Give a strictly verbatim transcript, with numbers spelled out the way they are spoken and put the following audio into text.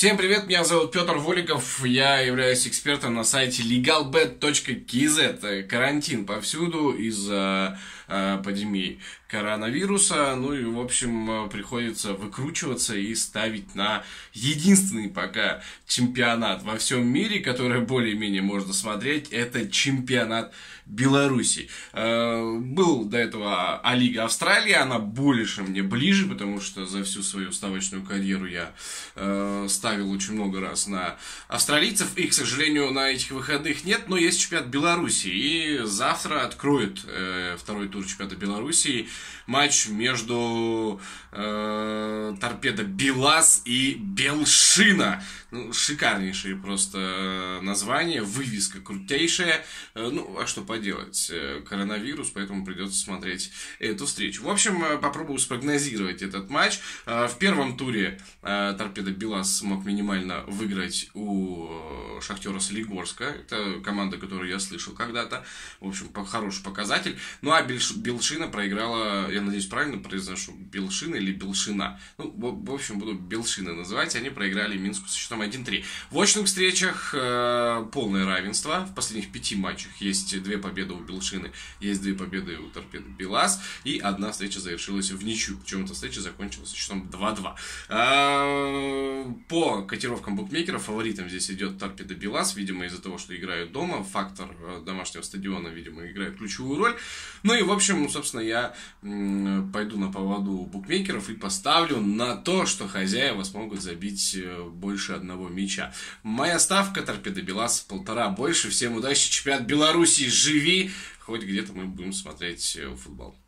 Всем привет, меня зовут Петр Воликов, я являюсь экспертом на сайте legalbet точка kz. Карантин повсюду из-за э, пандемии коронавируса, ну и в общем приходится выкручиваться и ставить на единственный пока чемпионат во всем мире, который более-менее можно смотреть, это чемпионат Беларуси. Э, был до этого А-лига Австралии, она больше мне ближе, потому что за всю свою ставочную карьеру я э, ставил очень много раз на австралийцев, и, к сожалению, на этих выходных нет, но есть чемпионат Беларуси, и завтра откроют э, второй тур чемпионата Беларуси матч между э, Торпедо Белаз и Белшина. Ну, шикарнейшие просто названия, вывеска крутейшая. Э, ну, а что поделать, коронавирус, поэтому придется смотреть эту встречу. В общем, попробую спрогнозировать этот матч. Э, в первом туре э, Торпедо Белаз смог минимально выиграть у Шахтера Солигорска. Это команда, которую я слышал когда-то. В общем, хороший показатель. Ну, а Белшина проиграла, я надеюсь, правильно произношу, Белшина или Белшина. Ну, в, в общем, буду Белшина называть. Они проиграли Минску со счетом один-три. В очных встречах э, полное равенство. В последних пяти матчах есть две победы у Белшины, есть две победы у Торпедо Белаз. И одна встреча завершилась в ничью. Причем эта встреча закончилась со счетом два-два. Э, по котировкам букмекеров фаворитом здесь идет Торпедо Белаз. Видимо, из-за того, что играют дома. Фактор домашнего стадиона, видимо, играет ключевую роль. Ну и, в общем, собственно, я м, пойду на поводу букмекеров и поставлю на то, что хозяева смогут забить больше одного мяча. Моя ставка Торпедо Белаз полтора больше. Всем удачи, чемпионат Беларуси, живи! Хоть где-то мы будем смотреть футбол.